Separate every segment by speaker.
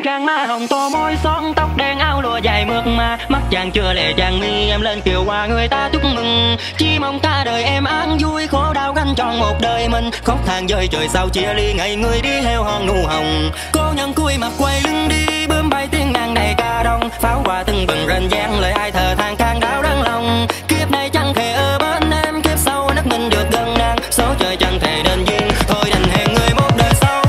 Speaker 1: Đêm trăng má hồng tô môi son, tóc đen áo lụa dài mượt mà, mắt chàng chưa lệ chàng mi em lên kiều qua người ta chúc mừng. Chỉ mong ta đời em an vui, khổ đau gánh tròn một đời mình. Khóc than dơi trời sao chia ly, ngày người đi heo hòn nụ hồng. Cô nhân cúi mặt quay lưng đi, bướm bay tiếng ngàn đầy ca đông. Pháo hoa tưng bừng rền vang, lời ai thờ than can đau đớn lòng. Kiếp này chẳng thể ở bên em, kiếp sau nước mình được gần nàng. Số trời chẳng thể nên duyên, thôi đành hẹn người một đời sau.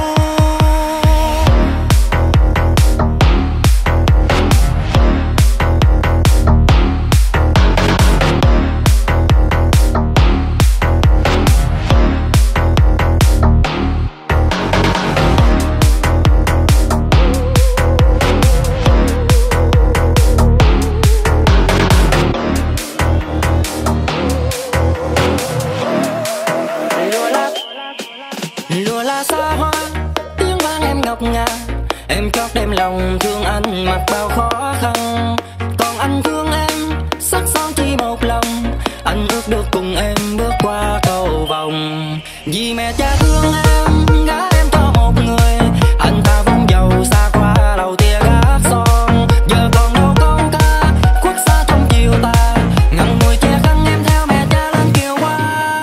Speaker 1: Lùa là xa hoa, tiếng vang em ngọc ngà. Em chót đem lòng thương anh mặc bao khó khăn. Còn anh thương em, sắc son chỉ một lòng. Anh ước được cùng em bước qua cầu vòng. Vì mẹ cha thương em, gả em cho một người. Anh ta vốn giàu xa qua đầu tia gác son. Giờ còn đâu con ca, khuất xa trong chiều tà. Ngậm ngùi che khăn em theo mẹ cha lên kiều qua.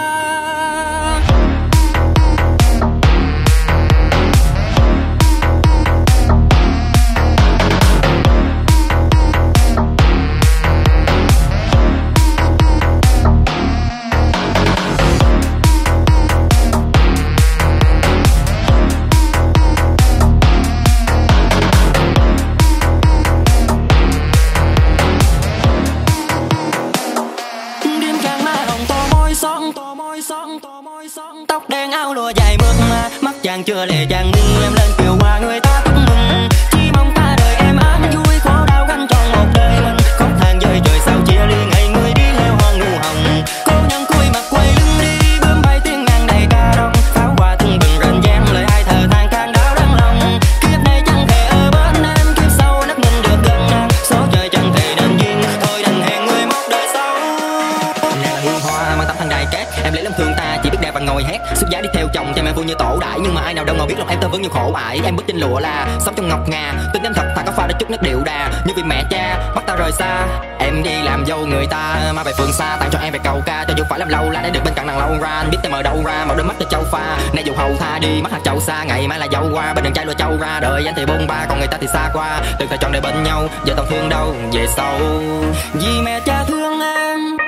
Speaker 1: Tóc đen áo lụa dài mượt mà, mắt chàng chưa lệ chàng mi em lên kiều qua người ta chúc mừng. Chỉ mong ta đời em an vui, khổ đau gánh tròn một đời mình. Khóc than dơi trời sao chia ly, ngày người đi heo hòn nụ hồng. Cô nhân cúi mặt quay lưng đi, bướm bay tiếng ngàn đầy ca đông. Pháo hoa tưng bừng rền vang, lời ai thờ than can đau đớn lòng. Kiếp này chẳng thể ở bên em, kiếp sau nước mình được gần nàng. Số trời chẳng thể nên duyên, thôi đành hẹn người một đời sau. Nàng là hương hoa mang tấm thân đài cát, em lấy lắm thương ta chỉ biết đẹp và ngồi hét. Xuất giá đi theo chồng cho mẹ vui như tổ đại, nhưng mà ai nào đâu ngờ biết lòng em tơ vẫn nhiều khổ ải. Em bước trên lụa là sống trong ngọc ngà, tình em thật thà có pha đã chút nét điệu đà. Nhưng vì mẹ cha bắt ta rời xa, em đi làm dâu người ta mà về phường xa. Tặng cho em về cầu ca, cho dù phải làm lâu la để được bên cạnh nàng lâu ra. Anh biết em ở đâu ra một đôi mắt từ châu pha, nay dù hầu tha đi mắt hạt châu xa. Ngày mai là dâu qua bên đường trai lùa châu ra, đời anh thì bôn ba còn người ta thì xa qua. Từng thời chọn đời bên nhau, giờ tao thương đâu về sau. Vì mẹ cha thương em,